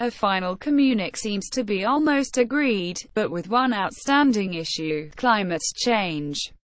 A final communique seems to be almost agreed, but with one outstanding issue: climate change.